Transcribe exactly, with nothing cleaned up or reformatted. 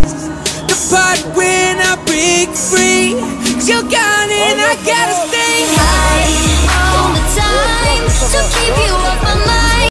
The part when I break free, 'cause you're gone and I gotta stay.